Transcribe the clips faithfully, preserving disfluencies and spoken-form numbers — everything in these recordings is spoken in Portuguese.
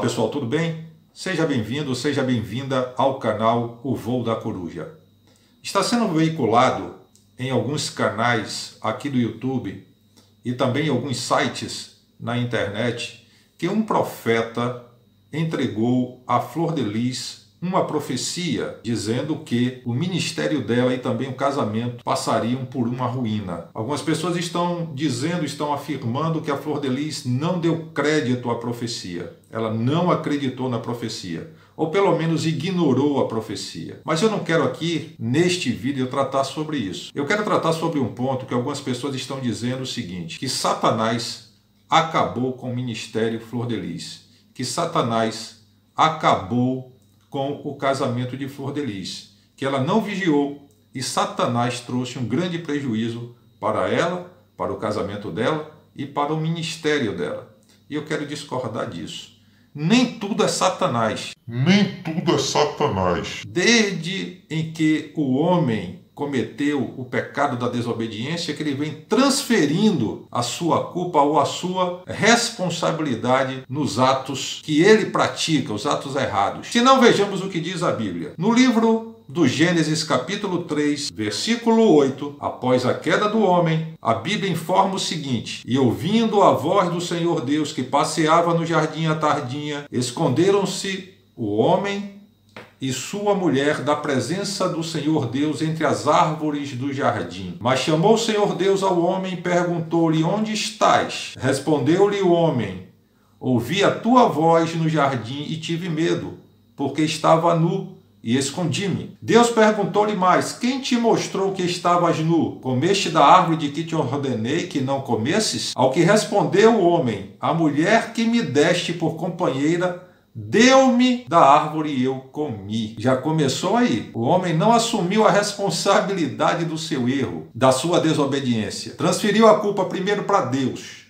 pessoal, tudo bem? Seja bem-vindo, seja bem-vinda ao canal O Voo da Coruja. Está sendo veiculado em alguns canais aqui do YouTube e também em alguns sites na internet que um profeta entregou a Flor de Lis uma profecia dizendo que o ministério dela e também o casamento passariam por uma ruína. Algumas pessoas estão dizendo, estão afirmando que a Flor de Lis não deu crédito à profecia. Ela não acreditou na profecia, ou pelo menos ignorou a profecia. Mas eu não quero aqui, neste vídeo, tratar sobre isso. Eu quero tratar sobre um ponto que algumas pessoas estão dizendo o seguinte, que Satanás acabou com o ministério Flor de Lis, que Satanás acabou com o casamento de Flor de Lis, que ela não vigiou e Satanás trouxe um grande prejuízo para ela, para o casamento dela e para o ministério dela. E eu quero discordar disso. Nem tudo é Satanás. Nem tudo é Satanás. Desde em que o homem cometeu o pecado da desobediência, que ele vem transferindo a sua culpa ou a sua responsabilidade nos atos que ele pratica, os atos errados. Se não, vejamos o que diz a Bíblia. No livro do Gênesis, capítulo três, versículo oito, após a queda do homem, a Bíblia informa o seguinte: e ouvindo a voz do Senhor Deus que passeava no jardim à tardinha, esconderam-se o homem e sua mulher da presença do Senhor Deus entre as árvores do jardim. Mas chamou o Senhor Deus ao homem e perguntou-lhe: onde estás? Respondeu-lhe o homem: ouvi a tua voz no jardim e tive medo, porque estava nu e escondi-me. Deus perguntou-lhe mais: quem te mostrou que estavas nu? Comeste da árvore de que te ordenei que não comesses? Ao que respondeu o homem: a mulher que me deste por companheira deu-me da árvore e eu comi. Já começou aí. O homem não assumiu a responsabilidade do seu erro, da sua desobediência. Transferiu a culpa primeiro para Deus,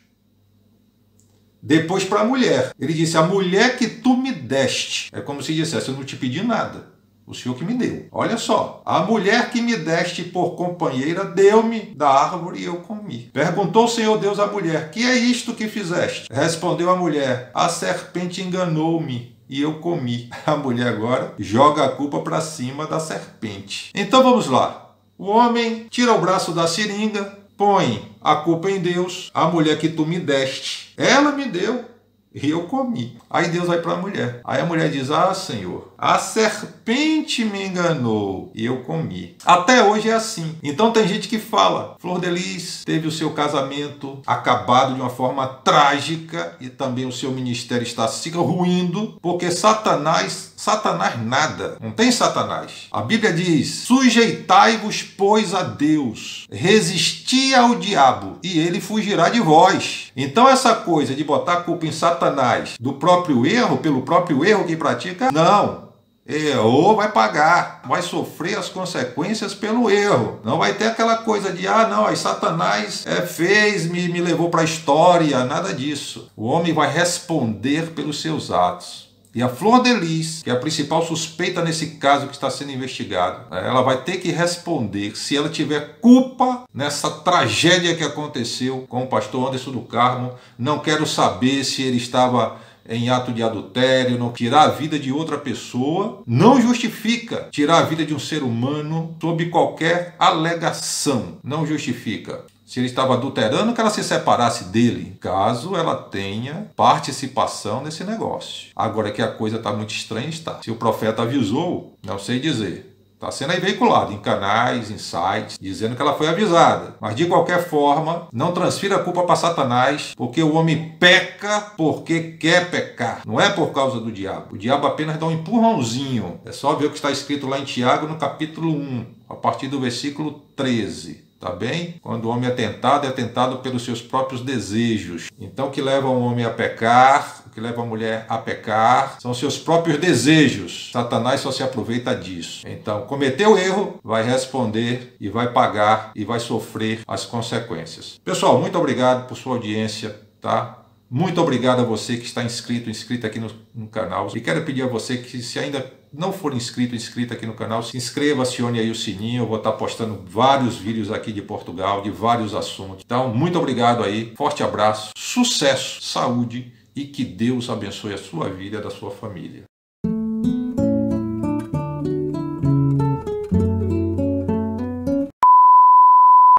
depois para a mulher. Ele disse: a mulher que tu me deste. É como se dissesse: eu não te pedi nada, o Senhor que me deu. Olha só, a mulher que me deste por companheira deu-me da árvore e eu comi. Perguntou o Senhor Deus à mulher: que é isto que fizeste? Respondeu a mulher: a serpente enganou-me e eu comi. A mulher agora joga a culpa para cima da serpente. Então vamos lá. O homem tira o braço da seringa, põe a culpa em Deus. A mulher que tu me deste, ela me deu e eu comi. Aí Deus vai para a mulher. Aí a mulher diz: ah, Senhor, a serpente me enganou e eu comi. Até hoje é assim. Então tem gente que fala: Flor de Lis teve o seu casamento acabado de uma forma trágica e também o seu ministério está se ruindo porque Satanás, Satanás nada. Não tem Satanás. A Bíblia diz: sujeitai-vos, pois, a Deus, resisti ao diabo e ele fugirá de vós. Então essa coisa de botar a culpa em Satanás do próprio erro, pelo próprio erro que pratica, não. Errou, vai pagar, vai sofrer as consequências pelo erro. Não vai ter aquela coisa de: ah, não, aí Satanás é, fez, me, me levou para a história, nada disso. O homem vai responder pelos seus atos. E a Flor de Lis, que é a principal suspeita nesse caso que está sendo investigado, ela vai ter que responder se ela tiver culpa nessa tragédia que aconteceu com o pastor Anderson do Carmo. Não quero saber se ele estava em ato de adultério. Não, tirar a vida de outra pessoa não justifica tirar a vida de um ser humano sob qualquer alegação. Não justifica. Se ele estava adulterando, que ela se separasse dele, caso ela tenha participação nesse negócio. Agora que a coisa está muito estranha, está. Se o profeta avisou, não sei dizer. Está sendo aí veiculado em canais, em sites, dizendo que ela foi avisada. Mas de qualquer forma, não transfira a culpa para Satanás, porque o homem peca porque quer pecar. Não é por causa do diabo. O diabo apenas dá um empurrãozinho. É só ver o que está escrito lá em Tiago, no capítulo um, a partir do versículo treze. Tá bem? Quando o homem é tentado, é tentado pelos seus próprios desejos. Então o que leva o homem a pecar, o que leva a mulher a pecar, são seus próprios desejos. Satanás só se aproveita disso. Então, cometeu erro, vai responder e vai pagar e vai sofrer as consequências. Pessoal, muito obrigado por sua audiência, tá? Muito obrigado a você que está inscrito, inscrito aqui no, no canal. E quero pedir a você que, se ainda não for inscrito, inscrito aqui no canal, se inscreva, acione aí o sininho. Eu vou estar postando vários vídeos aqui de Portugal, de vários assuntos. Então, muito obrigado aí. Forte abraço, sucesso, saúde e que Deus abençoe a sua vida e a da sua família.